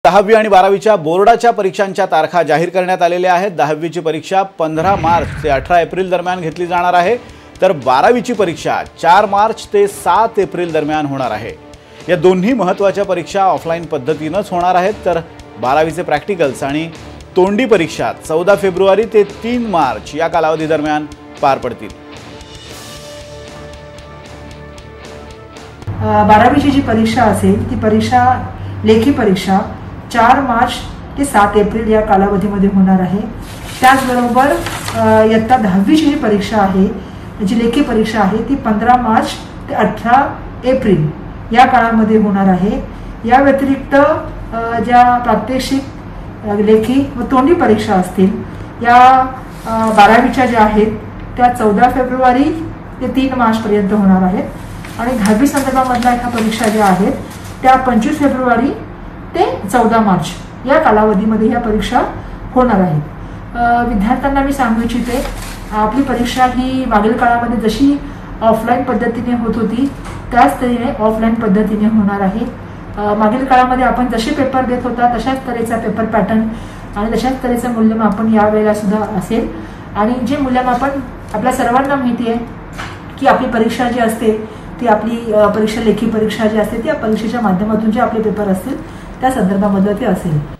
10वी आणि 12वीच्या बोर्डाच्या परीक्षांच्या तारखा जाहीर करण्यात आलेल्या आहेत। 10वीची परीक्षा 15 मार्च ते 18 एप्रिल दरम्यान घेतली जाणार आहे, तर 12वीची परीक्षा 4 मार्च ते 7 एप्रिल दरम्यान होणार आहे। या दोन्ही महत्त्वाच्या परीक्षा ऑफलाइन पद्धतीनेच होणार आहेत, तर 12वीचे प्रॅक्टिकल्स आणि तोंडी परीक्षा 14 फेब्रुवारी ते 3 मार्च या कालावधी दरम्यान पार पडतील। 12वीची जी परीक्षा असेल ती परीक्षा लेखी परीक्षा 4 मार्च ते 7 एप्रिल या कालावधीमध्ये होणार आहे। त्याचबरोबर इयत्ता 10वीची जी परीक्षा आहे, जी लेखी परीक्षा आहे ती 15 मार्च ते 18 एप्रिल या काळामध्ये होणार आहे। या व्यतिरिक्त ज्या प्रात्यक्षिक लेखी व तोंडी परीक्षा असतील या 12वीच्या ज्या आहेत त्या 14 फेब्रुवारी ते 3 मार्च पर्यंत होणार आहेत आणि 10वी संदर्भामधल्या ह्या परीक्षा ज्या आहेत त्या 25 फेब्रुवारी ते 14 मार्च या कालावधीमध्ये ह्या परीक्षा होणार आहेत। विद्यार्थ्यांना मी सांगू इच्छिते, आपली परीक्षा ही मागील काळामध्ये जशी ऑफलाईन पद्धतीने होत होती त्याच तऱ्हेने ऑफलाईन पद्धतीने होणार आहे। मागील काळामध्ये आपण जसे पेपर देत होता तशाच तऱ्हेचा पेपर पॅटर्न आणि तशाच तऱ्हेचं मूल्यमापन यावेळेला सुद्धा असेल आणि जे मूल्यमापन आपल्या सर्वांना माहिती आहे की आपली परीक्षा जी असते ती आपली परीक्षा लेखी परीक्षा जी असते त्या परीक्षेच्या माध्यमातून जे आपले पेपर असतील त्या संदर्भामध्ये ते असेल।